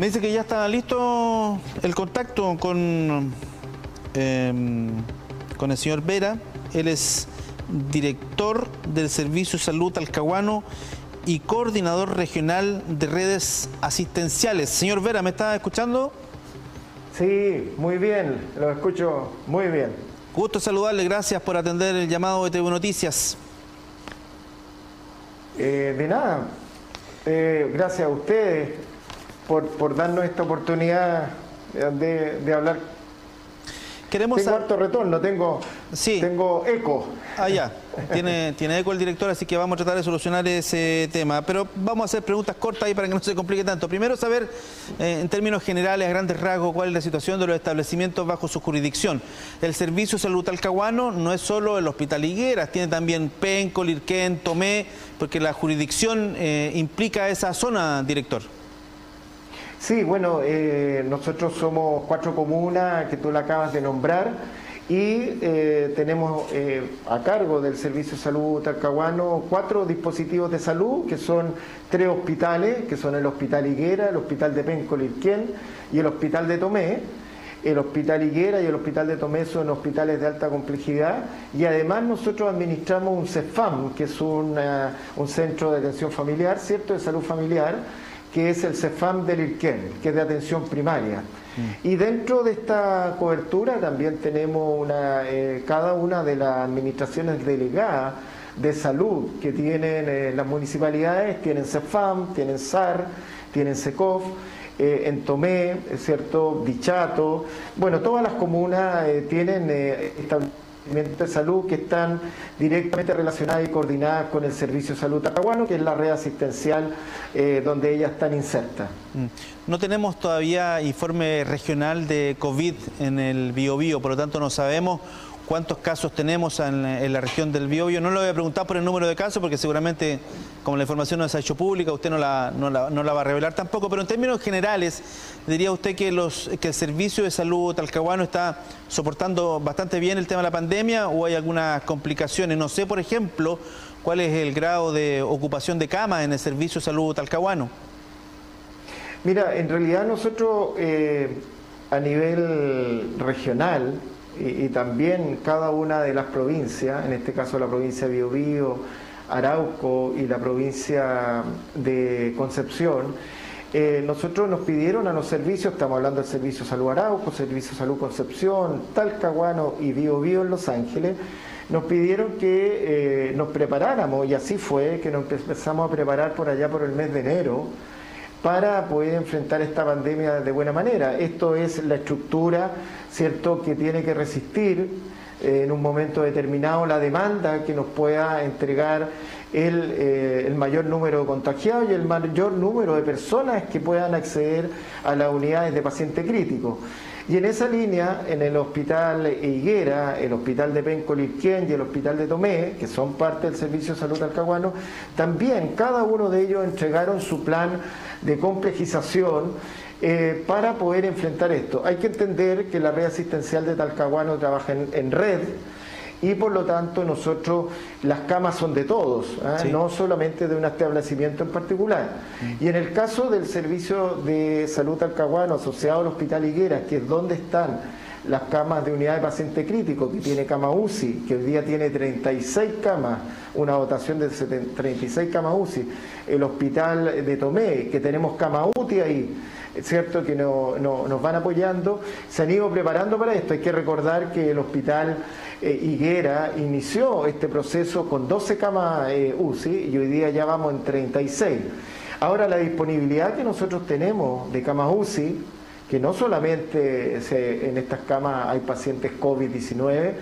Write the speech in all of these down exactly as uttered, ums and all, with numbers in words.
Me dice que ya está listo el contacto con, eh, con el señor Vera. Él es director del Servicio de Salud Talcahuano y coordinador regional de redes asistenciales. Señor Vera, ¿me está escuchando? Sí, muy bien, lo escucho muy bien. Gusto saludarle, gracias por atender el llamado de T V Noticias. Eh, de nada, eh, gracias a ustedes por, por darnos esta oportunidad de, de hablar. Queremos tengo harto retorno, tengo, sí. tengo eco. Ah, ya, tiene, tiene eco el director, así que vamos a tratar de solucionar ese tema. Pero vamos a hacer preguntas cortas ahí para que no se complique tanto. Primero, saber, eh, en términos generales, a grandes rasgos, cuál es la situación de los establecimientos bajo su jurisdicción. El Servicio de Salud Talcahuano no es solo el Hospital Higueras, tiene también Penco, Lirquén, Tomé, porque la jurisdicción eh, implica esa zona, director. Sí, bueno, eh, nosotros somos cuatro comunas que tú la acabas de nombrar y eh, tenemos eh, a cargo del Servicio de Salud Talcahuano cuatro dispositivos de salud, que son tres hospitales, que son el Hospital Higuera, el Hospital de Penco, Lirquén y el Hospital de Tomé. El Hospital Higuera y el Hospital de Tomé son hospitales de alta complejidad y además nosotros administramos un CEFAM, que es una, un centro de atención familiar, ¿cierto?, de salud familiar, que es el CEFAM del Lirquén, que es de atención primaria. Mm. Y dentro de esta cobertura también tenemos una, eh, cada una de las administraciones delegadas de salud que tienen eh, las municipalidades, tienen CEFAM, tienen S A R, tienen SECOF, eh, en Tomé, ¿cierto?, Dichato, bueno, todas las comunas eh, tienen eh, establecimientos de salud que están directamente relacionadas y coordinadas con el Servicio de Salud Talcahuano, que es la red asistencial eh, donde ellas están insertas. No tenemos todavía informe regional de COVID en el Biobío, por lo tanto no sabemos cuántos casos tenemos en, en la región del Biobío. No le voy a preguntar por el número de casos porque seguramente, como la información no se ha hecho pública, usted no la, no la, no la va a revelar tampoco, pero en términos generales, diría usted que, los, que el Servicio de Salud Talcahuano está soportando bastante bien el tema de la pandemia o hay algunas complicaciones. No sé, por ejemplo, cuál es el grado de ocupación de camas en el Servicio de Salud Talcahuano. Mira, en realidad nosotros eh, a nivel regional y, y también cada una de las provincias, en este caso la provincia de Biobío, Arauco y la provincia de Concepción, eh, nosotros nos pidieron a los servicios, estamos hablando del Servicio de Salud Arauco, Servicio de Salud Concepción, Talcahuano y Biobío en Los Ángeles, nos pidieron que eh, nos preparáramos, y así fue, que nos empezamos a preparar por allá por el mes de enero, para poder enfrentar esta pandemia de buena manera. Esto es la estructura, ¿cierto?, que tiene que resistir eh, en un momento determinado la demanda que nos pueda entregar el, eh, el mayor número de contagiados y el mayor número de personas que puedan acceder a las unidades de paciente crítico. Y en esa línea, en el Hospital Higuera, el Hospital de Penco, Lirquén y el Hospital de Tomé, que son parte del Servicio de Salud Talcahuano, también cada uno de ellos entregaron su plan de complejización eh, para poder enfrentar esto. Hay que entender que la red asistencial de Talcahuano trabaja en, en red y por lo tanto nosotros, las camas son de todos, ¿eh? Sí. No solamente de un establecimiento en particular. Mm. Y en el caso del Servicio de Salud Talcahuano asociado al Hospital Higueras, que es donde están las camas de unidad de paciente crítico, que tiene cama U C I, que hoy día tiene treinta y seis camas, una dotación de treinta y seis camas U C I, el Hospital de Tomé, que tenemos cama U T I ahí, es cierto que no, no, nos van apoyando, se han ido preparando para esto. Hay que recordar que el Hospital eh, Higuera inició este proceso con doce camas eh, U C I y hoy día ya vamos en treinta y seis. Ahora la disponibilidad que nosotros tenemos de camas U C I, que no solamente se, en estas camas hay pacientes COVID diecinueve,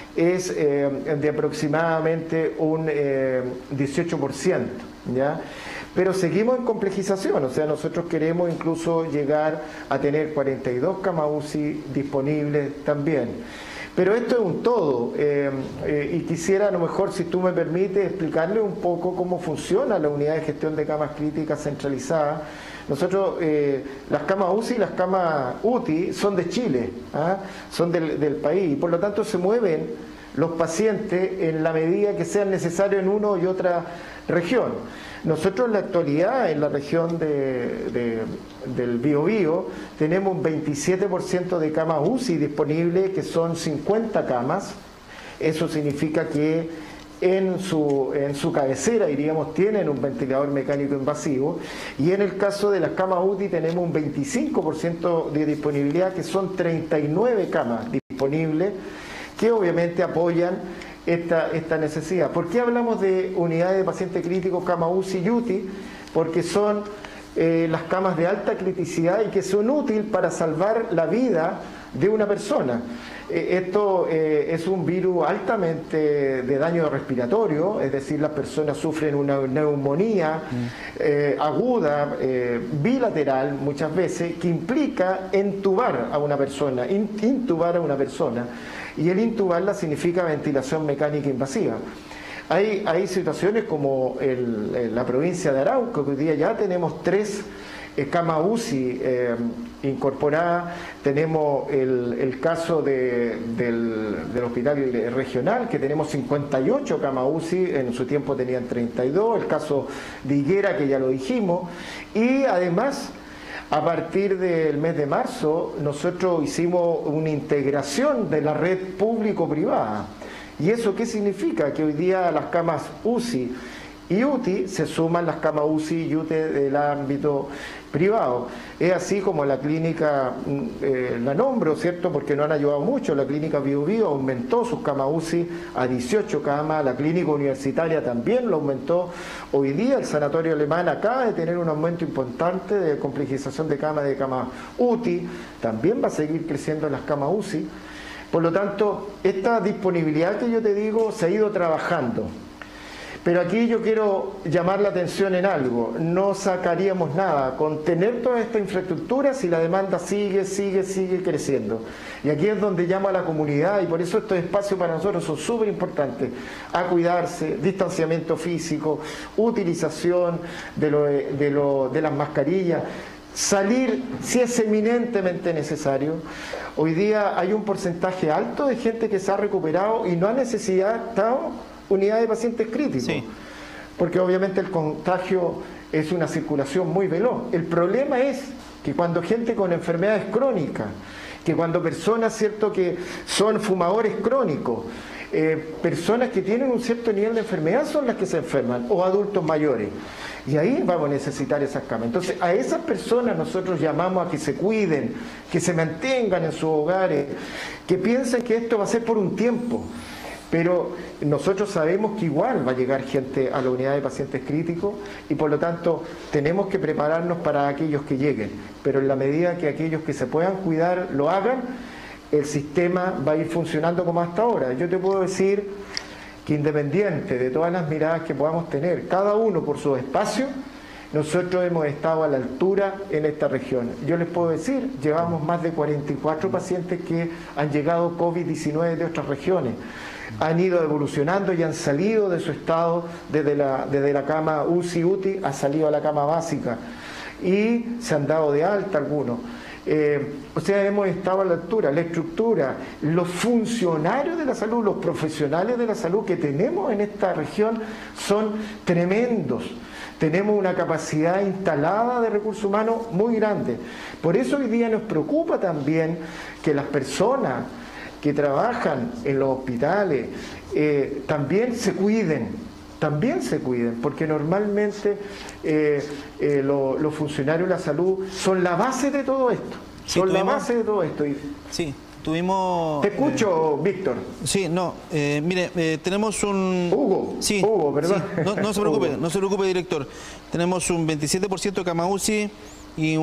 es eh, de aproximadamente un eh, dieciocho por ciento, ¿ya? Pero seguimos en complejización, o sea, nosotros queremos incluso llegar a tener cuarenta y dos camas U C I disponibles también. Pero esto es un todo, eh, eh, y quisiera a lo mejor, si tú me permites, explicarle un poco cómo funciona la unidad de gestión de camas críticas centralizada. Nosotros, eh, las camas U C I y las camas U T I son de Chile, ¿ah? Son del, del país, y por lo tanto se mueven los pacientes en la medida que sean necesarios en una y otra región. Nosotros en la actualidad, en la región de, de, del Biobío, tenemos un veintisiete por ciento de camas U C I disponibles, que son cincuenta camas. Eso significa que en su, en su cabecera, diríamos, tienen un ventilador mecánico invasivo. Y en el caso de las camas U T I tenemos un veinticinco por ciento de disponibilidad, que son treinta y nueve camas disponibles, que obviamente apoyan Esta, esta necesidad. ¿Por qué hablamos de unidades de pacientes críticos, cama U C I y U T I? Porque son eh, las camas de alta criticidad y que son útiles para salvar la vida de una persona. Eh, esto eh, es un virus altamente de daño respiratorio, es decir, las personas sufren una neumonía eh, aguda, eh, bilateral muchas veces, que implica entubar a una persona, intubar a una persona. Y el intubarla significa ventilación mecánica invasiva. Hay, hay situaciones como el, el, la provincia de Arauco, que hoy día ya tenemos tres eh, camas U C I eh, incorporadas. Tenemos el, el caso de, del, del hospital regional, que tenemos cincuenta y ocho camas U C I, en su tiempo tenían treinta y dos. El caso de Higuera, que ya lo dijimos. Y además, a partir del mes de marzo, nosotros hicimos una integración de la red público-privada. ¿Y eso qué significa? Que hoy día las camas U C I y U T I se suman las camas U C I y U T I del ámbito privado. Es así como la clínica, eh, la nombro, ¿cierto? Porque no han ayudado mucho. La clínica Biobío aumentó sus camas U C I a dieciocho camas, la clínica universitaria también lo aumentó. Hoy día el sanatorio alemán acaba de tener un aumento importante de complejización de camas, de camas U T I, también va a seguir creciendo las camas U C I. Por lo tanto, esta disponibilidad que yo te digo se ha ido trabajando. Pero aquí yo quiero llamar la atención en algo. No sacaríamos nada con tener toda esta infraestructura si la demanda sigue, sigue, sigue creciendo. Y aquí es donde llama a la comunidad, y por eso estos espacios para nosotros son súper importantes. A cuidarse, distanciamiento físico, utilización de, lo, de, lo, de las mascarillas, salir si es eminentemente necesario. Hoy día hay un porcentaje alto de gente que se ha recuperado y no ha necesitado unidad de pacientes críticos, sí, porque obviamente el contagio es una circulación muy veloz. El problema es que cuando gente con enfermedades crónicas, que cuando personas, cierto, que son fumadores crónicos, eh, personas que tienen un cierto nivel de enfermedad son las que se enferman, o adultos mayores, y ahí vamos a necesitar esas camas. Entonces a esas personas nosotros llamamos a que se cuiden, que se mantengan en sus hogares, que piensen que esto va a ser por un tiempo. Pero nosotros sabemos que igual va a llegar gente a la unidad de pacientes críticos y por lo tanto tenemos que prepararnos para aquellos que lleguen. Pero en la medida que aquellos que se puedan cuidar lo hagan, el sistema va a ir funcionando como hasta ahora. Yo te puedo decir que independiente de todas las miradas que podamos tener, cada uno por su espacio, nosotros hemos estado a la altura en esta región. Yo les puedo decir, llevamos más de cuarenta y cuatro pacientes que han llegado COVID diecinueve de otras regiones. Han ido evolucionando y han salido de su estado desde la, desde la cama U C I U T I, ha salido a la cama básica y se han dado de alta algunos. Eh, o sea, hemos estado a la altura. La estructura, los funcionarios de la salud, los profesionales de la salud que tenemos en esta región son tremendos. Tenemos una capacidad instalada de recursos humanos muy grande. Por eso hoy día nos preocupa también que las personas que trabajan en los hospitales eh, también se cuiden, también se cuiden, porque normalmente eh, eh, lo, los funcionarios de la salud son la base de todo esto, sí, son tuvimos, la base de todo esto. Sí, tuvimos... Te escucho, eh, Víctor. Sí, no, eh, mire, eh, tenemos un... Hugo, sí, Hugo, perdón. Sí, no, no se preocupe, Hugo. no se preocupe, director. Tenemos un veintisiete por ciento de cama U C I y,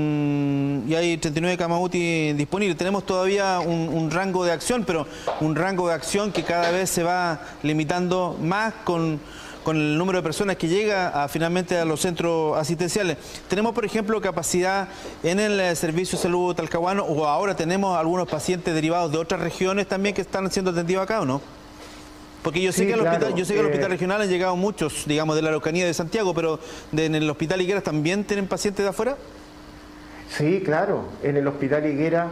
un, y hay treinta y nueve camas U T I disponibles. Tenemos todavía un, un rango de acción, pero un rango de acción que cada vez se va limitando más con, con el número de personas que llega a, finalmente a los centros asistenciales. Tenemos, por ejemplo, capacidad en el Servicio de Salud Talcahuano, o ahora tenemos algunos pacientes derivados de otras regiones también que están siendo atendidos acá, ¿o no? Porque yo sé Sí, que al claro. hospital, yo sé que al Eh, hospital regional han llegado muchos, digamos, de la Araucanía de Santiago, pero de, en el hospital Higueras también tienen pacientes de afuera. Sí, claro. En el hospital Higuera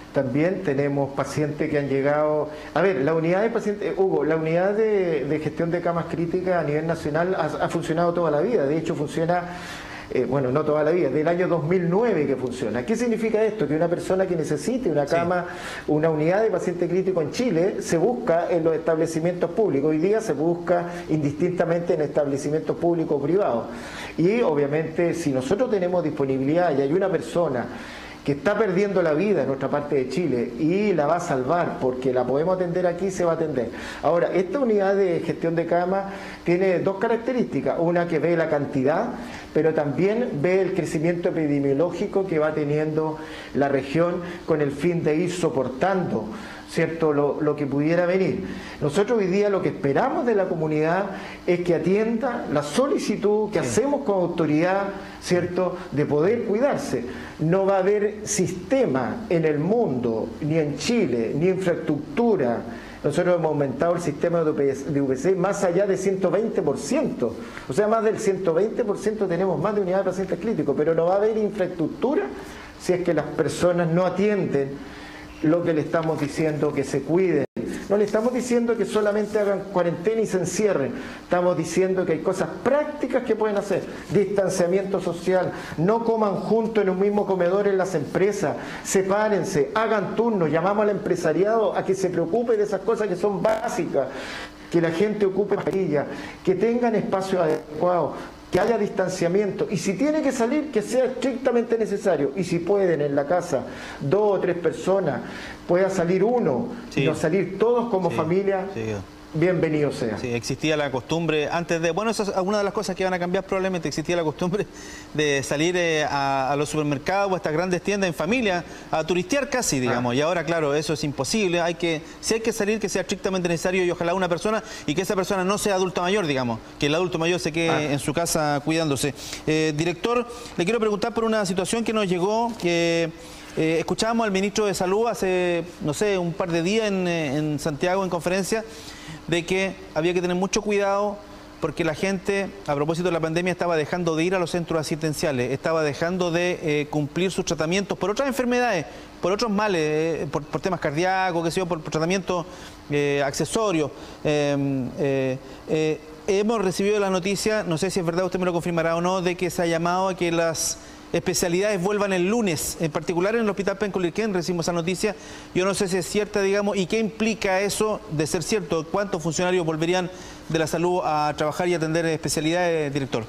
También tenemos pacientes que han llegado... A ver, la unidad de pacientes... Hugo, la unidad de, de gestión de camas críticas a nivel nacional ha, ha funcionado toda la vida. De hecho, funciona... Eh, bueno, no toda la vida, del año dos mil nueve que funciona. ¿Qué significa esto? Que una persona que necesite una cama, sí. una unidad de paciente crítico en Chile, se busca en los establecimientos públicos. Hoy día se busca indistintamente en establecimientos públicos o privados. Y obviamente, si nosotros tenemos disponibilidad y hay una persona que está perdiendo la vida en nuestra parte de Chile y la va a salvar porque la podemos atender aquí, se va a atender. Ahora, esta unidad de gestión de cama tiene dos características, una que ve la cantidad, pero también ve el crecimiento epidemiológico que va teniendo la región con el fin de ir soportando, ¿cierto?, lo, lo que pudiera venir. Nosotros hoy día lo que esperamos de la comunidad es que atienda la solicitud que sí. hacemos como autoridad, ¿cierto?, de poder cuidarse. No va a haber sistema en el mundo, ni en Chile, ni infraestructura. Nosotros hemos aumentado el sistema de U P C más allá de ciento veinte por ciento. O sea, más del ciento veinte por ciento tenemos más de unidades de pacientes críticos, pero no va a haber infraestructura si es que las personas no atienden lo que le estamos diciendo, que se cuiden. No le estamos diciendo que solamente hagan cuarentena y se encierren. Estamos diciendo que hay cosas prácticas que pueden hacer. Distanciamiento social, no coman juntos en un mismo comedor en las empresas, sepárense, hagan turnos, llamamos al empresariado a que se preocupe de esas cosas que son básicas, que la gente ocupe mascarilla, que tengan espacios adecuados, que haya distanciamiento, y si tiene que salir, que sea estrictamente necesario, y si pueden en la casa dos o tres personas, pueda salir uno, sí. y no salir todos como sí. familia, sí. bienvenido sea. Sí, existía la costumbre antes de... Bueno, eso es una de las cosas que van a cambiar probablemente. Existía la costumbre de salir eh, a, a los supermercados o a estas grandes tiendas en familia a turistear casi, digamos. Ah. Y ahora, claro, eso es imposible. Hay que, si hay que salir, que sea estrictamente necesario y ojalá una persona, y que esa persona no sea adulto mayor, digamos. Que el adulto mayor se quede ah. en su casa cuidándose. Eh, director, le quiero preguntar por una situación que nos llegó, que... Eh, escuchábamos al ministro de Salud hace, no sé, un par de días en, en Santiago en conferencia, de que había que tener mucho cuidado porque la gente, a propósito de la pandemia, estaba dejando de ir a los centros asistenciales, estaba dejando de eh, cumplir sus tratamientos por otras enfermedades, por otros males, eh, por, por temas cardíacos, qué sé yo, por, por tratamientos eh, accesorios. Eh, eh, eh, hemos recibido la noticia, no sé si es verdad, usted me lo confirmará o no, de que se ha llamado a que las especialidades vuelvan el lunes, en particular en el Hospital Penco-Lirquén recibimos esa noticia. Yo no sé si es cierta, digamos, y qué implica eso de ser cierto. ¿Cuántos funcionarios volverían de la salud a trabajar y atender especialidades, director?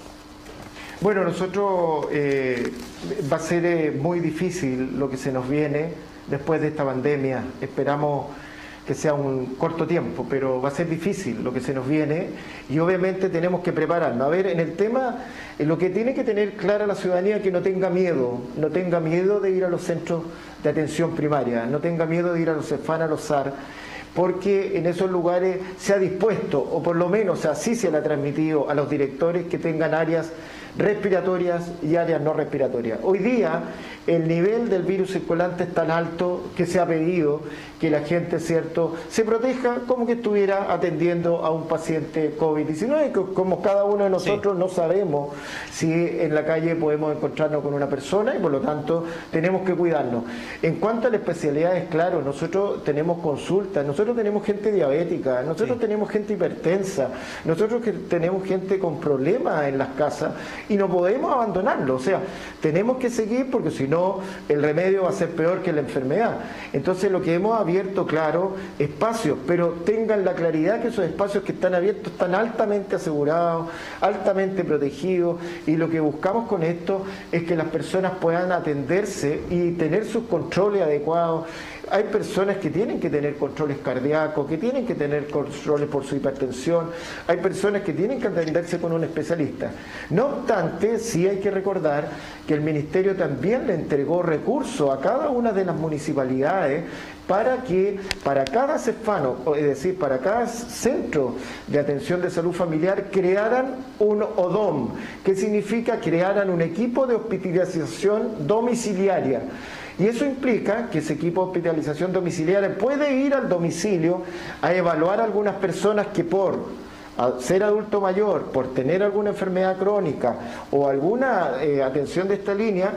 Bueno, nosotros eh, va a ser eh, muy difícil lo que se nos viene después de esta pandemia. Esperamos que sea un corto tiempo, pero va a ser difícil lo que se nos viene y obviamente tenemos que prepararnos. A ver, en el tema, en lo que tiene que tener clara la ciudadanía es que no tenga miedo, no tenga miedo de ir a los centros de atención primaria, no tenga miedo de ir a los CEFAM, a los S A R, porque en esos lugares se ha dispuesto, o por lo menos así se le ha transmitido a los directores, que tengan áreas respiratorias y áreas no respiratorias. Hoy día el nivel del virus circulante es tan alto que se ha pedido que la gente, ¿cierto?, se proteja como que estuviera atendiendo a un paciente COVID diecinueve, como cada uno de nosotros sí. no sabemos si en la calle podemos encontrarnos con una persona y por lo tanto tenemos que cuidarnos. En cuanto a las especialidades, claro, nosotros tenemos consultas, nosotros tenemos gente diabética, nosotros sí. tenemos gente hipertensa, nosotros que tenemos gente con problemas en las casas y no podemos abandonarlo, o sea, tenemos que seguir porque si no el remedio va a ser peor que la enfermedad. Entonces lo que hemos abierto, claro, espacios, pero tengan la claridad que esos espacios que están abiertos están altamente asegurados, altamente protegidos, y lo que buscamos con esto es que las personas puedan atenderse y tener sus controles adecuados. Hay personas que tienen que tener controles cardíacos, que tienen que tener controles por su hipertensión, hay personas que tienen que atenderse con un especialista. No obstante, sí hay que recordar que el Ministerio también le entregó recursos a cada una de las municipalidades para que para cada CEFAM, es decir, para cada centro de atención de salud familiar, crearan un O D O M, que significa crearan un equipo de hospitalización domiciliaria. Y eso implica que ese equipo de hospitalización domiciliaria puede ir al domicilio a evaluar a algunas personas que por ser adulto mayor, por tener alguna enfermedad crónica o alguna eh, atención de esta línea,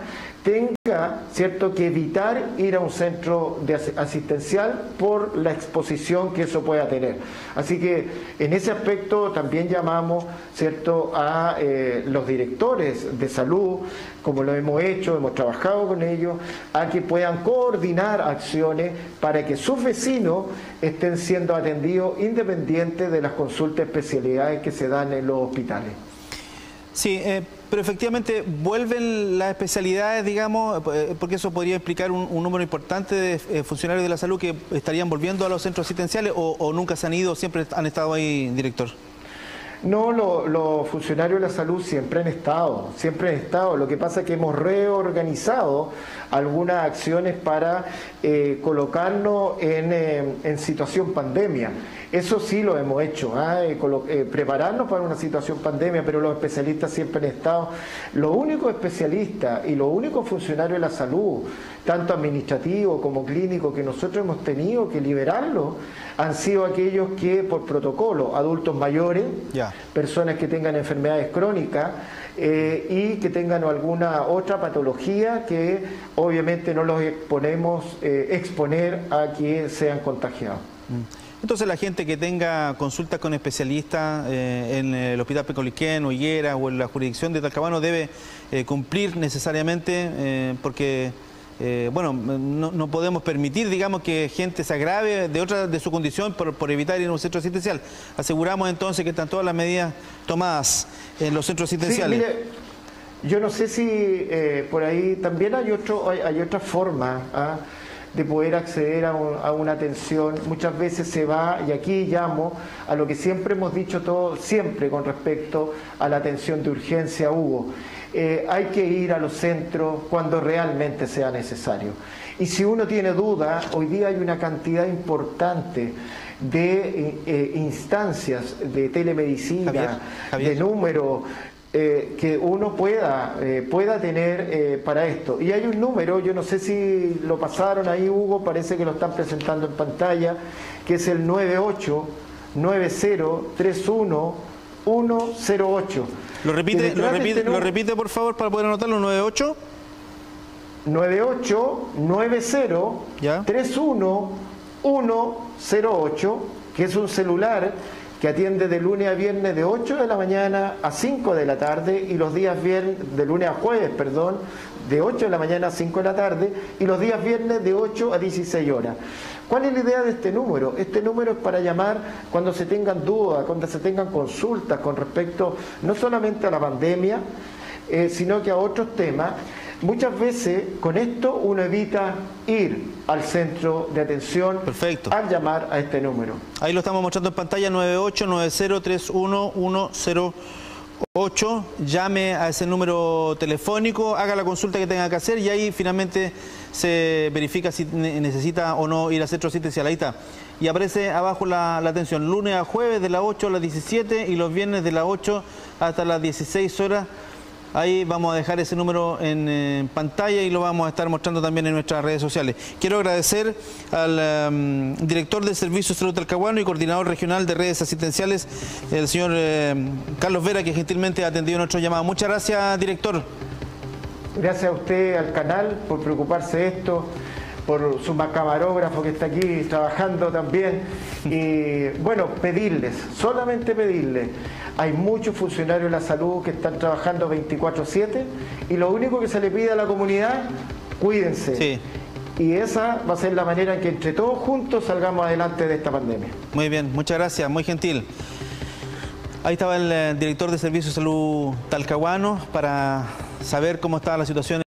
tenga, ¿cierto?, que evitar ir a un centro de asistencial por la exposición que eso pueda tener. Así que en ese aspecto también llamamos, ¿cierto?, a eh, los directores de salud, como lo hemos hecho, hemos trabajado con ellos, a que puedan coordinar acciones para que sus vecinos estén siendo atendidos independiente de las consultas de especialidades que se dan en los hospitales. Sí, eh, pero efectivamente vuelven las especialidades, digamos, porque eso podría explicar un, un número importante de eh, funcionarios de la salud que estarían volviendo a los centros asistenciales o, o nunca se han ido, siempre han estado ahí, director. No, los lo funcionarios de la salud siempre han estado, siempre han estado. Lo que pasa es que hemos reorganizado algunas acciones para eh, colocarnos en, eh, en situación pandemia. Eso sí lo hemos hecho, ¿eh? Eh, prepararnos para una situación pandemia, pero los especialistas siempre han estado. Los únicos especialistas y los únicos funcionarios de la salud, tanto administrativos como clínicos, que nosotros hemos tenido que liberarlos, han sido aquellos que por protocolo, adultos mayores, yeah. personas que tengan enfermedades crónicas eh, y que tengan alguna otra patología que obviamente no los exponemos, eh, exponer a que sean contagiados. Mm. Entonces la gente que tenga consultas con especialistas eh, en el Hospital Peñalolén, o Higueras o en la jurisdicción de Talcahuano debe eh, cumplir necesariamente eh, porque... Eh, bueno, no, no podemos permitir, digamos, que gente se agrave de otra de su condición por, por evitar ir a un centro asistencial. Aseguramos entonces que están todas las medidas tomadas en los centros asistenciales. Sí, mire, yo no sé si eh, por ahí también hay otro hay, hay otra forma ¿ah? de poder acceder a, un, a una atención. Muchas veces se va, y aquí llamo a lo que siempre hemos dicho todos, siempre con respecto a la atención de urgencia, Hugo. Eh, hay que ir a los centros cuando realmente sea necesario. Y si uno tiene duda, hoy día hay una cantidad importante de eh, instancias de telemedicina, Javier, Javier. de números eh, que uno pueda, eh, pueda tener eh, para esto. Y hay un número, yo no sé si lo pasaron ahí, Hugo, parece que lo están presentando en pantalla, que es el nueve ocho nueve cero tres uno uno cero ocho. Lo repite, lo repite, este lo repite por favor para poder anotarlo. Nueve ocho nueve ocho nueve cero tres uno uno cero ocho, que es un celular que atiende de lunes a viernes de ocho de la mañana a cinco de la tarde y los días viernes, de lunes a jueves, perdón, de ocho de la mañana a cinco de la tarde y los días viernes de ocho a dieciséis horas. ¿Cuál es la idea de este número? Este número es para llamar cuando se tengan dudas, cuando se tengan consultas con respecto no solamente a la pandemia, eh, sino que a otros temas. Muchas veces con esto uno evita ir al centro de atención. Perfecto. Al llamar a este número. Ahí lo estamos mostrando en pantalla, nueve ocho nueve cero tres uno uno cero ocho. Llame a ese número telefónico, haga la consulta que tenga que hacer y ahí finalmente se verifica si necesita o no ir al centro asistencial. Ahí está. Y aparece abajo la, la atención, lunes a jueves de las ocho a las diecisiete y los viernes de las ocho hasta las dieciséis horas. Ahí vamos a dejar ese número en, en pantalla y lo vamos a estar mostrando también en nuestras redes sociales. Quiero agradecer al um, director del Servicio de Salud Talcahuano y coordinador regional de redes asistenciales, el señor eh, Carlos Vera, que gentilmente ha atendido nuestro llamado. Muchas gracias, director. Gracias a usted, al canal, por preocuparse de esto, por su camarógrafo que está aquí trabajando también. Y bueno, pedirles, solamente pedirles. Hay muchos funcionarios de la salud que están trabajando veinticuatro siete y lo único que se le pide a la comunidad, cuídense. Sí. Y esa va a ser la manera en que entre todos juntos salgamos adelante de esta pandemia. Muy bien, muchas gracias, muy gentil. Ahí estaba el director de Servicio de Salud Talcahuano para saber cómo estaba la situación.